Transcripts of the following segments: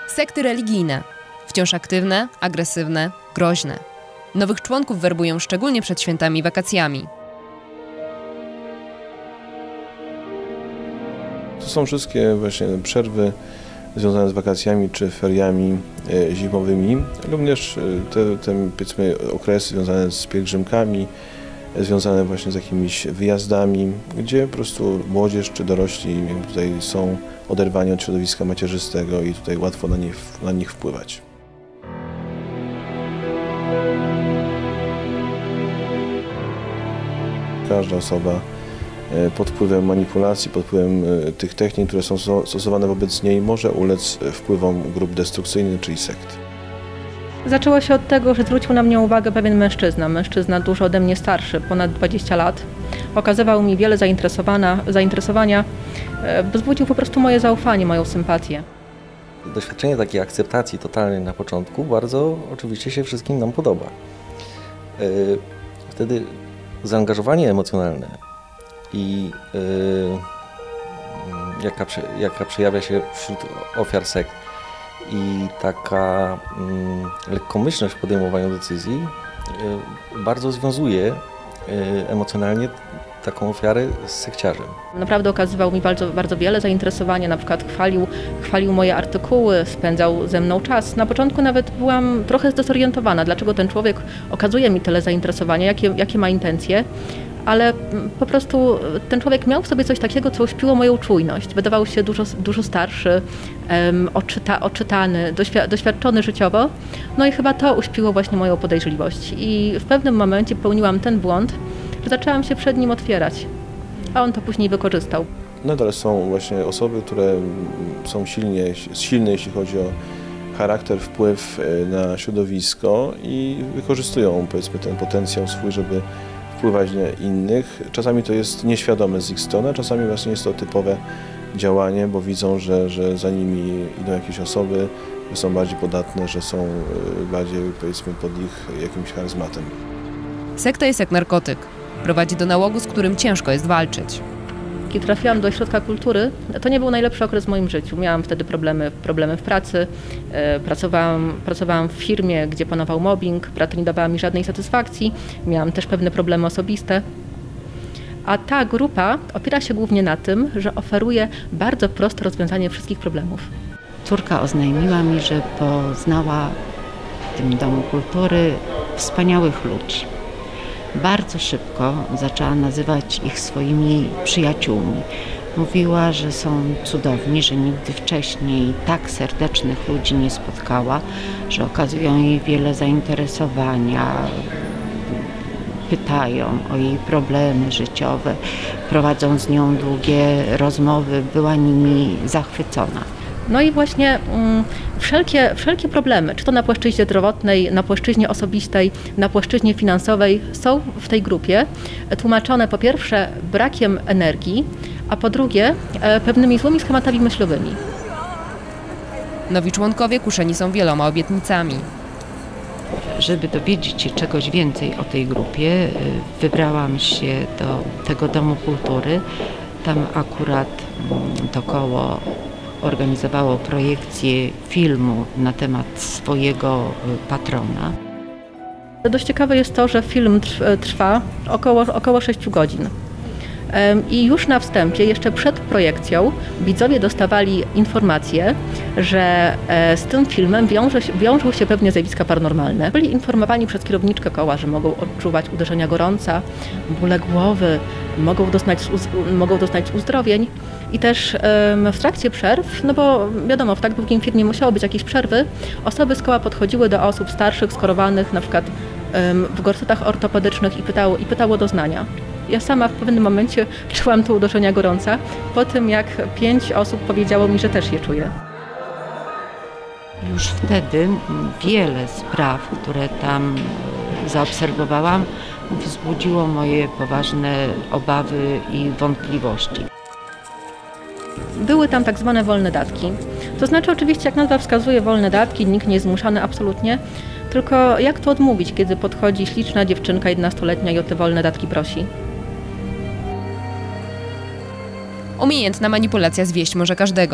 Sekty religijne. Wciąż aktywne, agresywne, groźne. Nowych członków werbują szczególnie przed świętami i wakacjami. To są wszystkie właśnie przerwy związane z wakacjami czy feriami zimowymi. Również te powiedzmy okresy związane z pielgrzymkami, związane właśnie z jakimiś wyjazdami, gdzie po prostu młodzież czy dorośli tutaj są oderwani od środowiska macierzystego i tutaj łatwo na nich wpływać. Każda osoba pod wpływem manipulacji, pod wpływem tych technik, które są stosowane wobec niej, może ulec wpływom grup destrukcyjnych, czyli sekt. Zaczęło się od tego, że zwrócił na mnie uwagę pewien mężczyzna dużo ode mnie starszy, ponad 20 lat. Okazywał mi wiele zainteresowania, wzbudził po prostu moje zaufanie, moją sympatię. Doświadczenie takiej akceptacji totalnej na początku bardzo oczywiście się wszystkim nam podoba. Wtedy zaangażowanie emocjonalne i jaka przejawia się wśród ofiar sekt i taka lekkomyślność w podejmowaniu decyzji bardzo związuje emocjonalnie taką ofiarę z sekciarzem. Naprawdę okazywał mi bardzo wiele zainteresowania, na przykład chwalił moje artykuły, spędzał ze mną czas. Na początku nawet byłam trochę zdezorientowana, dlaczego ten człowiek okazuje mi tyle zainteresowania, jakie ma intencje. Ale po prostu ten człowiek miał w sobie coś takiego, co uśpiło moją czujność. Wydawał się dużo starszy, oczytany, doświadczony życiowo. No i chyba to uśpiło właśnie moją podejrzliwość. I w pewnym momencie popełniłam ten błąd, że zaczęłam się przed nim otwierać, a on to później wykorzystał. Nadal są właśnie osoby, które są silne, jeśli chodzi o charakter, wpływ na środowisko i wykorzystują, powiedzmy, ten potencjał swój, żeby wpływać na innych. Czasami to jest nieświadome z ich strony, czasami właśnie jest to typowe działanie, bo widzą, że za nimi idą jakieś osoby, że są bardziej podatne, że są bardziej, powiedzmy, pod ich jakimś charyzmatem. Sekta jest jak narkotyk. Prowadzi do nałogu, z którym ciężko jest walczyć. Kiedy trafiłam do ośrodka kultury, to nie był najlepszy okres w moim życiu. Miałam wtedy problemy w pracy, pracowałam w firmie, gdzie panował mobbing, praca nie dawała mi żadnej satysfakcji, miałam też pewne problemy osobiste. A ta grupa opiera się głównie na tym, że oferuje bardzo proste rozwiązanie wszystkich problemów. Córka oznajmiła mi, że poznała w tym domu kultury wspaniałych ludzi. Bardzo szybko zaczęła nazywać ich swoimi przyjaciółmi. Mówiła, że są cudowni, że nigdy wcześniej tak serdecznych ludzi nie spotkała, że okazują jej wiele zainteresowania, pytają o jej problemy życiowe, prowadzą z nią długie rozmowy, była nimi zachwycona. No i właśnie wszelkie problemy, czy to na płaszczyźnie zdrowotnej, na płaszczyźnie osobistej, na płaszczyźnie finansowej, są w tej grupie tłumaczone po pierwsze brakiem energii, a po drugie pewnymi złymi schematami myślowymi. Nowi członkowie kuszeni są wieloma obietnicami. Żeby dowiedzieć się czegoś więcej o tej grupie, wybrałam się do tego domu kultury. Tam akurat to koło organizowało projekcję filmu na temat swojego patrona. Dość ciekawe jest to, że film trwa około 6 godzin. I już na wstępie, jeszcze przed projekcją, widzowie dostawali informację, że z tym filmem wiążą się pewne zjawiska paranormalne. Byli informowani przez kierowniczkę koła, że mogą odczuwać uderzenia gorąca, bóle głowy, mogą doznać uzdrowień. I też w trakcie przerw, no bo wiadomo, w tak długim filmie musiało być jakieś przerwy, osoby z koła podchodziły do osób starszych, schorowanych, na przykład w gorsetach ortopedycznych i pytało o doznania. Ja sama w pewnym momencie czułam tu uderzenia gorąca, po tym jak 5 osób powiedziało mi, że też je czuje. Już wtedy wiele spraw, które tam zaobserwowałam, wzbudziło moje poważne obawy i wątpliwości. Były tam tak zwane wolne datki. To znaczy oczywiście, jak nazwa wskazuje, wolne datki, nikt nie jest zmuszany absolutnie, tylko jak to odmówić, kiedy podchodzi śliczna dziewczynka 11-letnia i o te wolne datki prosi? Umiejętna manipulacja zwieść może każdego.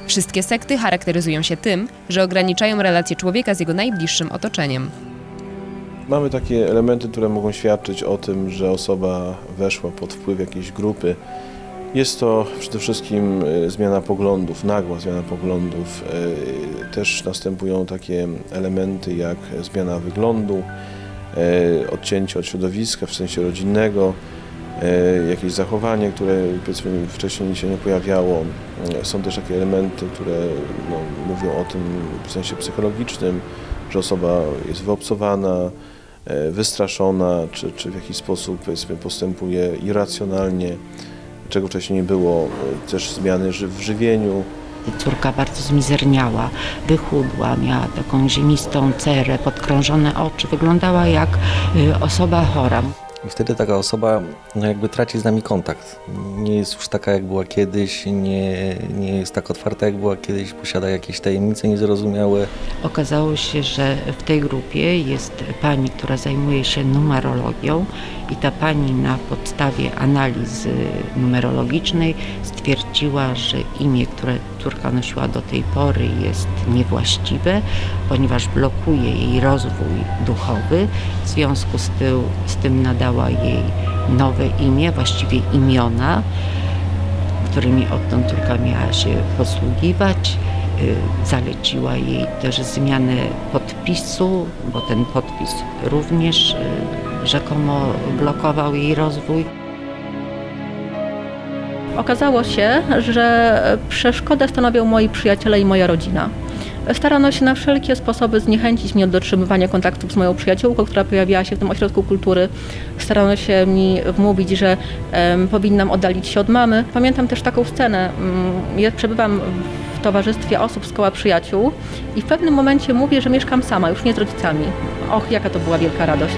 Wszystkie sekty charakteryzują się tym, że ograniczają relacje człowieka z jego najbliższym otoczeniem. Mamy takie elementy, które mogą świadczyć o tym, że osoba weszła pod wpływ jakiejś grupy. Jest to przede wszystkim zmiana poglądów, nagła zmiana poglądów. Też następują takie elementy jak zmiana wyglądu, odcięcie od środowiska w sensie rodzinnego, jakieś zachowanie, które powiedzmy wcześniej się nie pojawiało. Są też takie elementy, które mówią o tym w sensie psychologicznym, że osoba jest wyobcowana, wystraszona, czy w jakiś sposób powiedzmy postępuje irracjonalnie, czego wcześniej nie było, też zmiany w żywieniu. Córka bardzo zmizerniała, wychudła, miała taką ziemistą cerę, podkrążone oczy, wyglądała jak osoba chora. I wtedy taka osoba jakby traci z nami kontakt. Nie jest już taka, jak była kiedyś, nie jest tak otwarta, jak była kiedyś, posiada jakieś tajemnice niezrozumiałe. Okazało się, że w tej grupie jest pani, która zajmuje się numerologią i ta pani na podstawie analizy numerologicznej stwierdziła, że imię, które córka nosiła do tej pory, jest niewłaściwe, ponieważ blokuje jej rozwój duchowy. W związku z tym nadała jej nowe imię, właściwie imiona, którymi odtąd córka miała się posługiwać. Zaleciła jej też zmianę podpisu, bo ten podpis również rzekomo blokował jej rozwój. Okazało się, że przeszkodę stanowią moi przyjaciele i moja rodzina. Starano się na wszelkie sposoby zniechęcić mnie od dotrzymywania kontaktów z moją przyjaciółką, która pojawiała się w tym ośrodku kultury. Starano się mi wmówić, że powinnam oddalić się od mamy. Pamiętam też taką scenę. Ja przebywam w towarzystwie osób z koła przyjaciół i w pewnym momencie mówię, że mieszkam sama, już nie z rodzicami. Och, jaka to była wielka radość.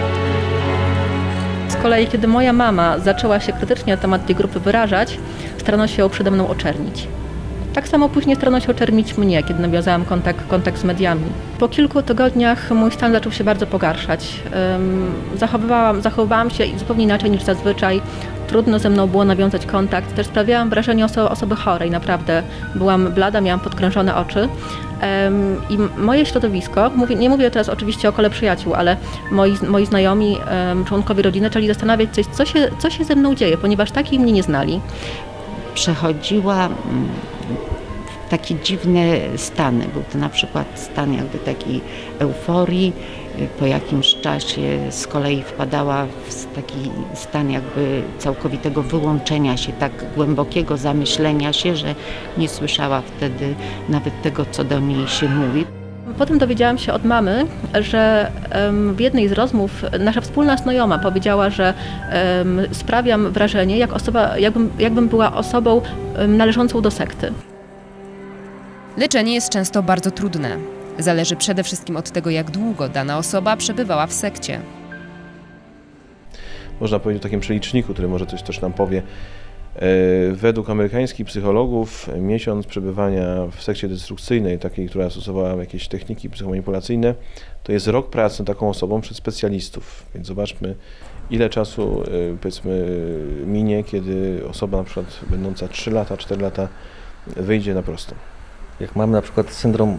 Z kolei, kiedy moja mama zaczęła się krytycznie na temat tej grupy wyrażać, starano się ją przede mną oczernić. Tak samo później starano się oczernić mnie, kiedy nawiązałam kontakt z mediami. Po kilku tygodniach mój stan zaczął się bardzo pogarszać. Zachowywałam się zupełnie inaczej niż zazwyczaj. Trudno ze mną było nawiązać kontakt. Też sprawiałam wrażenie osoby chorej, naprawdę. Byłam blada, miałam podkrążone oczy. I moje środowisko, nie mówię teraz oczywiście o kole przyjaciół, ale moi znajomi, członkowie rodziny zaczęli zastanawiać się, co się ze mną dzieje, ponieważ takiej mnie nie znali. Przechodziła takie dziwne stany. Był to na przykład stan jakby takiej euforii. Po jakimś czasie z kolei wpadała w taki stan jakby całkowitego wyłączenia się, tak głębokiego zamyślenia się, że nie słyszała wtedy nawet tego, co do niej się mówi. Potem dowiedziałam się od mamy, że w jednej z rozmów nasza wspólna znajoma powiedziała, że sprawiam wrażenie, jakbym była osobą należącą do sekty. Leczenie jest często bardzo trudne. Zależy przede wszystkim od tego, jak długo dana osoba przebywała w sekcie. Można powiedzieć o takim przeliczniku, który może coś też nam powie. Według amerykańskich psychologów miesiąc przebywania w sekcie destrukcyjnej, takiej, która stosowała jakieś techniki psychomanipulacyjne, to jest rok pracy nad taką osobą przez specjalistów. Więc zobaczmy, ile czasu powiedzmy minie, kiedy osoba na przykład będąca 3 lata, 4 lata wyjdzie na prostą. Jak mamy na przykład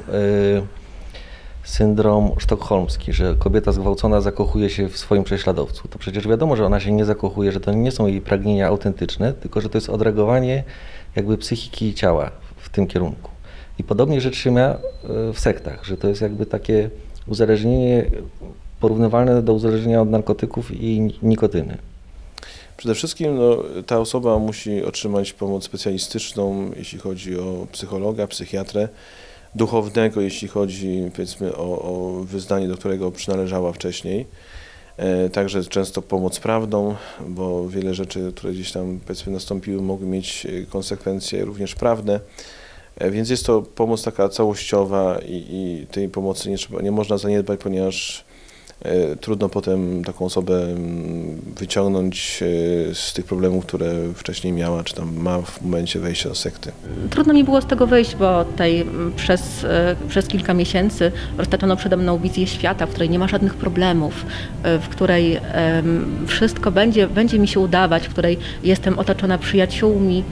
syndrom sztokholmski, że kobieta zgwałcona zakochuje się w swoim prześladowcu, to przecież wiadomo, że ona się nie zakochuje, że to nie są jej pragnienia autentyczne, tylko że to jest odreagowanie jakby psychiki i ciała w tym kierunku. I podobnie rzecz się ma w sektach, że to jest jakby takie uzależnienie porównywalne do uzależnienia od narkotyków i nikotyny. Przede wszystkim ta osoba musi otrzymać pomoc specjalistyczną, jeśli chodzi o psychologa, psychiatrę, duchownego, jeśli chodzi powiedzmy o wyznanie, do którego przynależała wcześniej. Także często pomoc prawną, bo wiele rzeczy, które gdzieś tam powiedzmy nastąpiły, mogły mieć konsekwencje również prawne. Więc jest to pomoc taka całościowa i tej pomocy nie można zaniedbać, ponieważ trudno potem taką osobę wyciągnąć z tych problemów, które wcześniej miała, czy tam ma w momencie wejścia do sekty. Trudno mi było z tego wyjść, bo przez kilka miesięcy roztaczono przede mną wizję świata, w której nie ma żadnych problemów, w której wszystko będzie mi się udawać, w której jestem otoczona przyjaciółmi.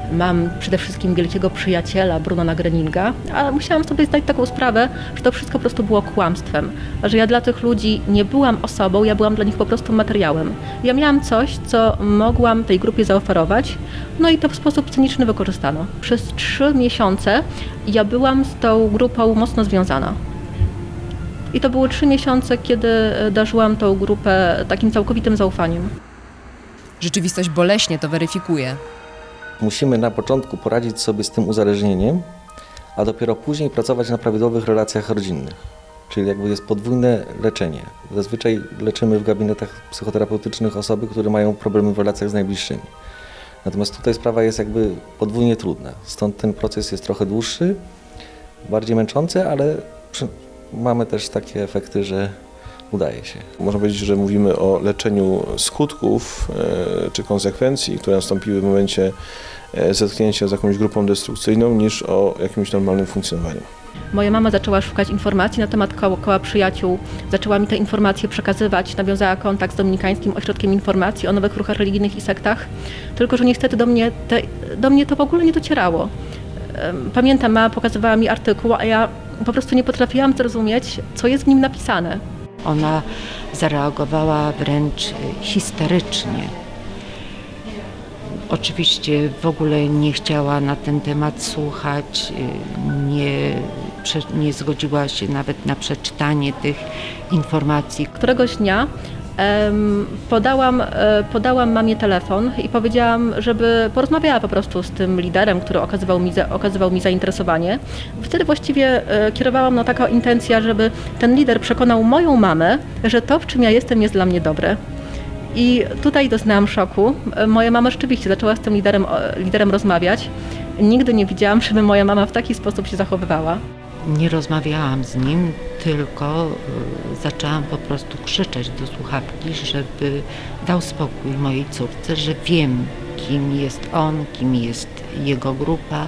mam przede wszystkim wielkiego przyjaciela Brunona Greninga, a musiałam sobie zdać taką sprawę, że to wszystko po prostu było kłamstwem, że ja dla tych ludzi nie byłam osobą, ja byłam dla nich po prostu materiałem. Ja miałam coś, co mogłam tej grupie zaoferować, no i to w sposób cyniczny wykorzystano. Przez 3 miesiące ja byłam z tą grupą mocno związana. I to były 3 miesiące, kiedy darzyłam tą grupę takim całkowitym zaufaniem. Rzeczywistość boleśnie to weryfikuje. Musimy na początku poradzić sobie z tym uzależnieniem, a dopiero później pracować na prawidłowych relacjach rodzinnych. Czyli jakby jest podwójne leczenie. Zazwyczaj leczymy w gabinetach psychoterapeutycznych osoby, które mają problemy w relacjach z najbliższymi. Natomiast tutaj sprawa jest jakby podwójnie trudna. Stąd ten proces jest trochę dłuższy, bardziej męczący, ale mamy też takie efekty, że udaje się. Można powiedzieć, że mówimy o leczeniu skutków czy konsekwencji, które nastąpiły w momencie zetknięcia z jakąś grupą destrukcyjną, niż o jakimś normalnym funkcjonowaniu. Moja mama zaczęła szukać informacji na temat koła przyjaciół, zaczęła mi te informacje przekazywać, nawiązała kontakt z Dominikańskim Ośrodkiem Informacji o nowych ruchach religijnych i sektach, tylko że niestety do mnie to w ogóle nie docierało. Pamiętam, mama pokazywała mi artykuł, a ja po prostu nie potrafiłam zrozumieć, co jest w nim napisane. Ona zareagowała wręcz histerycznie. Oczywiście w ogóle nie chciała na ten temat słuchać, nie zgodziła się nawet na przeczytanie tych informacji. Któregoś dnia podałam mamie telefon i powiedziałam, żeby porozmawiała po prostu z tym liderem, który okazywał mi zainteresowanie. Wtedy właściwie kierowała mną taka intencja, żeby ten lider przekonał moją mamę, że to, w czym ja jestem, jest dla mnie dobre. I tutaj doznałam szoku. Moja mama rzeczywiście zaczęła z tym liderem rozmawiać. Nigdy nie widziałam, żeby moja mama w taki sposób się zachowywała. Nie rozmawiałam z nim, tylko zaczęłam po prostu krzyczeć do słuchawki, żeby dał spokój mojej córce, że wiem, kim jest on, kim jest jego grupa.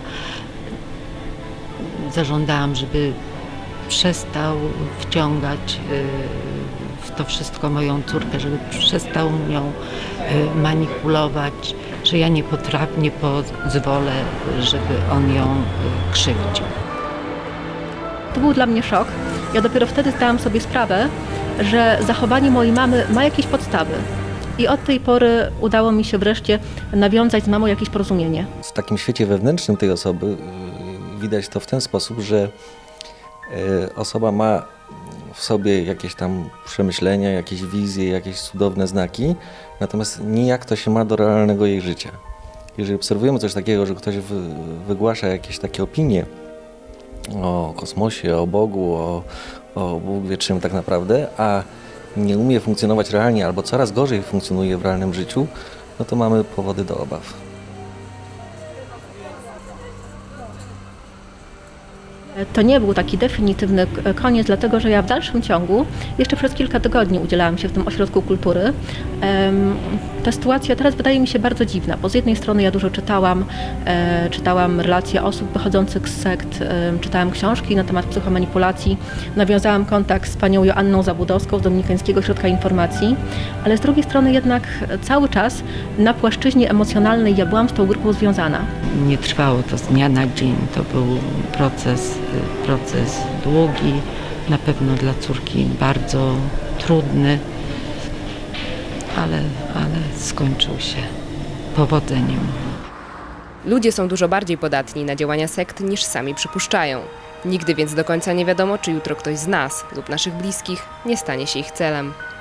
Zażądałam, żeby przestał wciągać w to wszystko moją córkę, żeby przestał nią manipulować, że ja nie pozwolę, żeby on ją krzywdził. To był dla mnie szok. Ja dopiero wtedy zdałam sobie sprawę, że zachowanie mojej mamy ma jakieś podstawy. I od tej pory udało mi się wreszcie nawiązać z mamą jakieś porozumienie. W takim świecie wewnętrznym tej osoby widać to w ten sposób, że osoba ma w sobie jakieś tam przemyślenia, jakieś wizje, jakieś cudowne znaki, natomiast nijak to się ma do realnego jej życia. Jeżeli obserwujemy coś takiego, że ktoś wygłasza jakieś takie opinie o kosmosie, o Bogu, o Bóg wie czym tak naprawdę, a nie umie funkcjonować realnie albo coraz gorzej funkcjonuje w realnym życiu, no to mamy powody do obaw. To nie był taki definitywny koniec, dlatego że ja w dalszym ciągu jeszcze przez kilka tygodni udzielałam się w tym ośrodku kultury. Ta sytuacja teraz wydaje mi się bardzo dziwna, bo z jednej strony ja dużo czytałam relacje osób wychodzących z sekt, czytałam książki na temat psychomanipulacji, nawiązałam kontakt z panią Joanną Zabudowską z Dominikańskiego Ośrodka Informacji, ale z drugiej strony jednak cały czas na płaszczyźnie emocjonalnej ja byłam z tą grupą związana. Nie trwało to z dnia na dzień, to był proces długi, na pewno dla córki bardzo trudny, ale skończył się powodzeniem. Ludzie są dużo bardziej podatni na działania sekt niż sami przypuszczają. Nigdy więc do końca nie wiadomo, czy jutro ktoś z nas lub naszych bliskich nie stanie się ich celem.